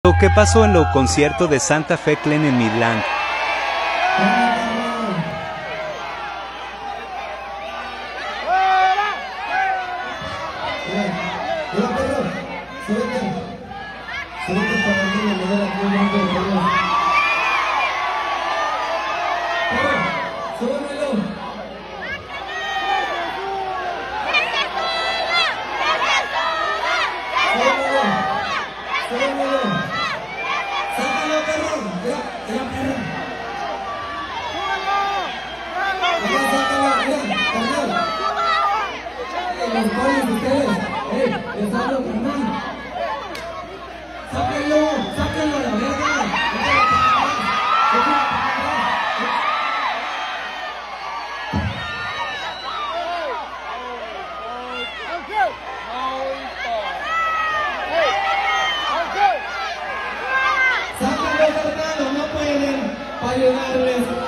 ¿Qué pasó en el concierto de Santa Fe Clan en Midland? Sáquenlo a la verga. Sáquenlo, carnal, no pueden para ayudarles.